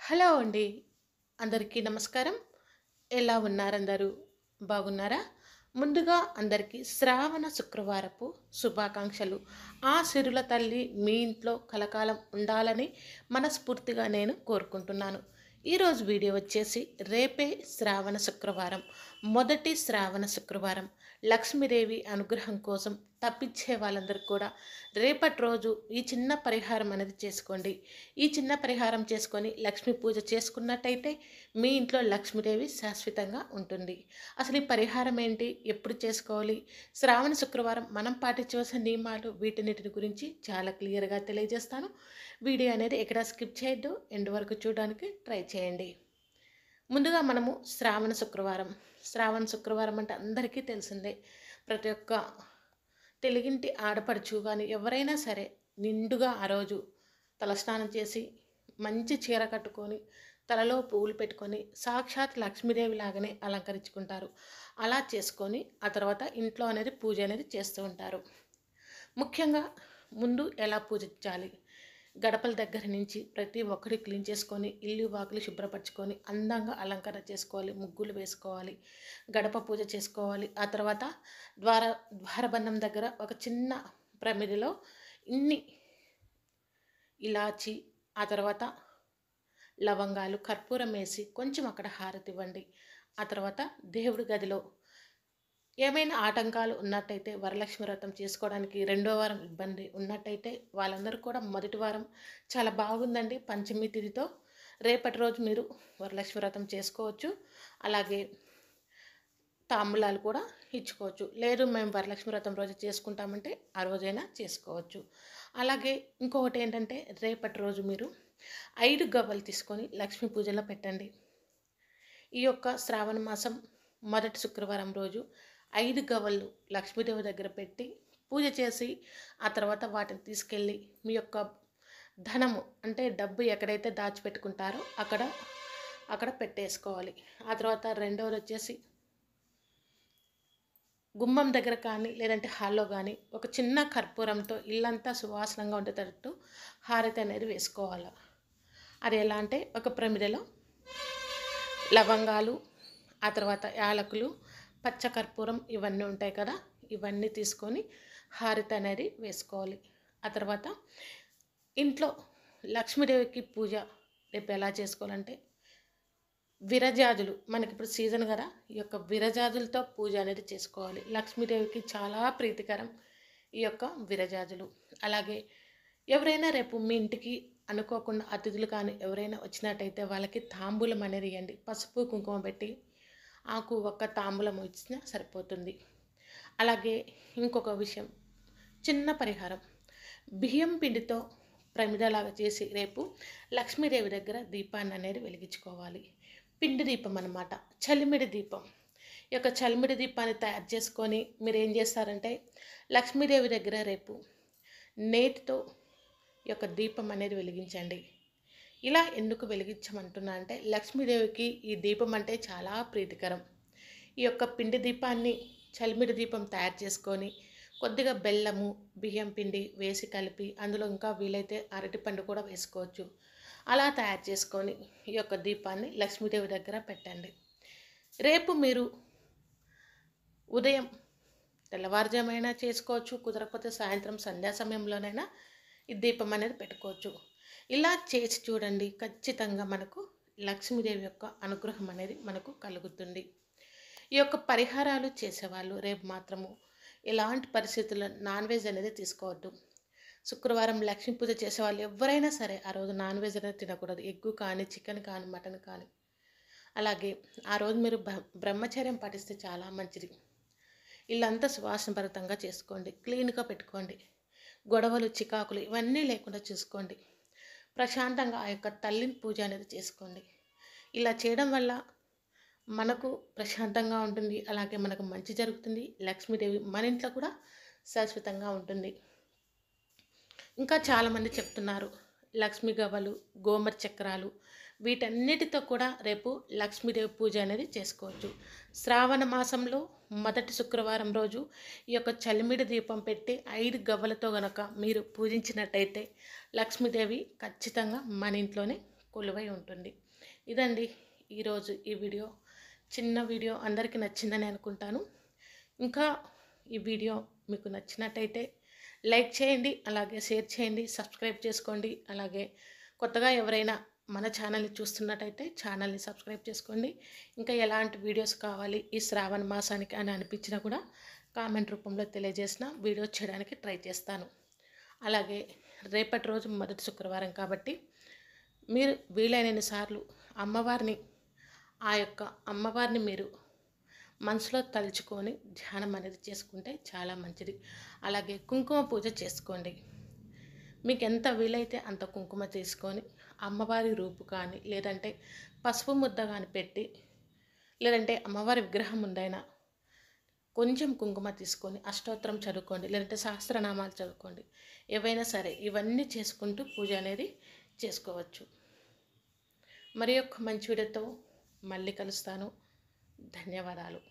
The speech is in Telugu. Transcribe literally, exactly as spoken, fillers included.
హలో అండి. అందరికీ నమస్కారం. ఎలా ఉన్నారందరూ? బాగున్నారా? ముందుగా అందరికీ శ్రావణ శుక్రవారపు శుభాకాంక్షలు. ఆ సిరుల తల్లి మీ ఇంట్లో కలకాలం ఉండాలని మనస్ఫూర్తిగా నేను కోరుకుంటున్నాను. ఈరోజు వీడియో వచ్చేసి రేపే శ్రావణ శుక్రవారం. మొదటి శ్రావణ శుక్రవారం. లక్ష్మీదేవి అనుగ్రహం కోసం తప్పించే వాళ్ళందరికీ కూడా రేపటి రోజు ఈ చిన్న పరిహారం అనేది చేసుకోండి. ఈ చిన్న పరిహారం చేసుకొని లక్ష్మీ పూజ చేసుకున్నట్టయితే మీ ఇంట్లో లక్ష్మీదేవి శాశ్వతంగా ఉంటుంది. అసలు ఈ పరిహారం ఏంటి, ఎప్పుడు చేసుకోవాలి, శ్రావణ శుక్రవారం మనం పాటించవలసిన నియమాలు, వీటన్నిటి గురించి చాలా క్లియర్గా తెలియజేస్తాను. వీడియో అనేది ఎక్కడ స్కిప్ చేయొద్దు, ఎండ్ వరకు చూడడానికి ట్రై చేయండి. ముందుగా మనము శ్రావణ శుక్రవారం శ్రావణ శుక్రవారం అంటే అందరికీ తెలిసిందే. ప్రతి ఒక్క తెలుగింటి ఆడపడుచు కానీ ఎవరైనా సరే నిండుగా ఆ రోజు తలస్నానం చేసి మంచి చీర కట్టుకొని తలలో పువ్వులు పెట్టుకొని సాక్షాత్ లక్ష్మీదేవి లాగానే అలంకరించుకుంటారు. అలా చేసుకొని ఆ తర్వాత ఇంట్లో అనేది పూజ అనేది చేస్తూ ఉంటారు. ముఖ్యంగా ముందు ఎలా పూజించాలి, గడపల దగ్గర నుంచి ప్రతి ఒక్కటి క్లీన్ చేసుకొని ఇల్లు వాకిలి శుభ్రపరచుకొని అందంగా అలంకరణ చేసుకోవాలి, ముగ్గులు వేసుకోవాలి, గడప పూజ చేసుకోవాలి. ఆ తర్వాత ద్వార ద్వారబంధం దగ్గర ఒక చిన్న ప్రమిదిలో ఇన్ని ఇలాచి, ఆ తర్వాత లవంగాలు, కర్పూరం వేసి కొంచెం అక్కడ హారతి ఇవ్వండి. ఆ తర్వాత దేవుడి గదిలో ఏమైనా ఆటంకాలు ఉన్నట్టయితే, వరలక్ష్మి వ్రతం చేసుకోవడానికి రెండో వారం ఇబ్బంది ఉన్నట్టయితే వాళ్ళందరూ కూడా మొదటి వారం చాలా బాగుందండి పంచమి తిథితో రేపటి రోజు మీరు వరలక్ష్మి వ్రతం చేసుకోవచ్చు. అలాగే తాంబూలాలు కూడా ఇచ్చుకోవచ్చు. లేదు మేము వరలక్ష్మి వ్రతం రోజు చేసుకుంటామంటే ఆ రోజైనా చేసుకోవచ్చు. అలాగే ఇంకొకటి ఏంటంటే రేపటి రోజు మీరు ఐదు గవ్వలు తీసుకొని లక్ష్మీ పూజలో పెట్టండి. ఈ యొక్క శ్రావణ మాసం మొదటి శుక్రవారం రోజు ఐదు గవ్వలు లక్ష్మీదేవి దగ్గర పెట్టి పూజ చేసి ఆ తర్వాత వాటిని తీసుకెళ్ళి మీ యొక్క ధనము అంటే డబ్బు ఎక్కడైతే దాచిపెట్టుకుంటారో అక్కడ అక్కడ పెట్టేసుకోవాలి. ఆ తర్వాత రెండవది వచ్చేసి గుమ్మం దగ్గర కానీ లేదంటే హాల్లో కానీ ఒక చిన్న కర్పూరంతో ఇల్లంతా సువాసనంగా ఉండేటట్టు హారతి అనేది వేసుకోవాలి. అది ఎలా అంటే ఒక ప్రమిదలో లవంగాలు, ఆ తర్వాత యాలకులు, పచ్చ కర్పూరం ఇవన్నీ ఉంటాయి కదా, ఇవన్నీ తీసుకొని హారతి అనేది వేసుకోవాలి. ఆ తర్వాత ఇంట్లో లక్ష్మీదేవికి పూజ రేపు ఎలా చేసుకోవాలంటే విరజాజులు, మనకి ఇప్పుడు సీజన్ కదా, ఈ యొక్క విరజాజులతో పూజ అనేది చేసుకోవాలి. లక్ష్మీదేవికి చాలా ప్రీతికరం ఈ యొక్క విరజాజులు. అలాగే ఎవరైనా రేపు మీ ఇంటికి అనుకోకుండా అతిథులు కానీ ఎవరైనా వచ్చినట్టయితే వాళ్ళకి తాంబూలం అనేది ఇవ్వండి. పసుపు కుంకుమ పెట్టి ఆకు ఒక్క తాంబూలం ఇచ్చినా సరిపోతుంది. అలాగే ఇంకొక విషయం, చిన్న పరిహారం, బియ్యం పిండితో ప్రమిదలాగా చేసి రేపు లక్ష్మీదేవి దగ్గర దీపాన్ని అనేది వెలిగించుకోవాలి. పిండి దీపం అన్నమాట, చలిమిడి దీపం. ఈ యొక్క చలిమిడి దీపాన్ని తయారు చేసుకొని మీరు ఏం చేస్తారంటే లక్ష్మీదేవి దగ్గర రేపు నేతితో ఈ యొక్క దీపం అనేది వెలిగించండి. ఇలా ఎందుకు వెలిగించమంటున్నా అంటే లక్ష్మీదేవికి ఈ దీపం అంటే చాలా ప్రీతికరం. ఈ యొక్క పిండి దీపాన్ని చలిమిడి దీపం తయారు చేసుకొని కొద్దిగా బెల్లము, బియ్యం పిండి వేసి కలిపి అందులో ఇంకా వీలైతే అరటిపండు కూడా వేసుకోవచ్చు. అలా తయారు చేసుకొని ఈ యొక్క దీపాన్ని లక్ష్మీదేవి దగ్గర పెట్టండి. రేపు మీరు ఉదయం తెల్లవారుజామైనా చేసుకోవచ్చు, కుదరకపోతే సాయంత్రం సంధ్యా సమయంలోనైనా ఈ దీపం అనేది పెట్టుకోవచ్చు. ఇలా చేసి చూడండి, ఖచ్చితంగా మనకు లక్ష్మీదేవి యొక్క అనుగ్రహం అనేది మనకు కలుగుతుంది. ఈ యొక్క పరిహారాలు చేసేవాళ్ళు రేపు మాత్రము ఎలాంటి పరిస్థితుల్లో నాన్ వెజ్ అనేది తీసుకోవద్దు. శుక్రవారం లక్ష్మీ పూజ చేసేవాళ్ళు ఎవరైనా సరే ఆ రోజు నాన్ వెజ్ అనేది తినకూడదు. ఎగ్గు కానీ, చికెన్ కానీ, మటన్ కానీ. అలాగే ఆ రోజు మీరు బ్రహ్మచర్యం పాటిస్తే చాలా మంచిది. ఇల్లంతా సువాసన భరితంగా చేసుకోండి, క్లీన్గా పెట్టుకోండి, గొడవలు చికాకులు ఇవన్నీ లేకుండా చూసుకోండి. ప్రశాంతంగా ఆ యొక్క తల్లిని పూజ అనేది చేసుకోండి. ఇలా చేయడం వల్ల మనకు ప్రశాంతంగా ఉంటుంది, అలాగే మనకు మంచి జరుగుతుంది. లక్ష్మీదేవి మన ఇంట్లో కూడా శాశ్వతంగా ఉంటుంది. ఇంకా చాలామంది చెప్తున్నారు లక్ష్మీ గవ్వలు, గోమతి చక్రాలు, వీటన్నిటితో కూడా రేపు లక్ష్మీదేవి పూజ అనేది చేసుకోవచ్చు. శ్రావణ మాసంలో మొదటి శుక్రవారం రోజు ఈ యొక్క చలిమిడి దీపం పెట్టి ఐదు గవ్వలతో గనక మీరు పూజించినట్టయితే లక్ష్మీదేవి ఖచ్చితంగా మన ఇంట్లోనే కొలువై ఉంటుంది. ఇదండి ఈరోజు ఈ వీడియో. చిన్న వీడియో అందరికీ నచ్చిందని అనుకుంటాను. ఇంకా ఈ వీడియో మీకు నచ్చినట్టయితే లైక్ చేయండి, అలాగే షేర్ చేయండి, సబ్స్క్రైబ్ చేసుకోండి. అలాగే కొత్తగా ఎవరైనా మన ఛానల్ని చూస్తున్నట్టయితే ఛానల్ని సబ్స్క్రైబ్ చేసుకోండి. ఇంకా ఎలాంటి వీడియోస్ కావాలి ఈ శ్రావణ మాసానికి అని అనిపించినా కూడా కామెంట్ రూపంలో తెలియజేసిన వీడియో చేయడానికి ట్రై చేస్తాను. అలాగే రేపటి రోజు మొదటి శుక్రవారం కాబట్టి మీరు వీలైనన్ని సార్లు అమ్మవారిని ఆ యొక్క అమ్మవారిని మీరు మనసులో తలుచుకొని ధ్యానం అనేది చేసుకుంటే చాలా మంచిది. అలాగే కుంకుమ పూజ చేసుకోండి. మీకు ఎంత వీలైతే అంత కుంకుమ తీసుకొని అమ్మవారి రూపు కానీ లేదంటే పసుపు ముద్ద కానీ పెట్టి, లేదంటే అమ్మవారి విగ్రహం ముందైనా కొంచెం కుంకుమ తీసుకొని అష్టోత్తరం చదువుకోండి, లేదంటే సహస్రనామాలు చదువుకోండి. ఏవైనా సరే ఇవన్నీ చేసుకుంటూ పూజ అనేది చేసుకోవచ్చు. మరి యొక్క మంచి వీడియోతో మళ్ళీ కలుస్తాను. ధన్యవాదాలు.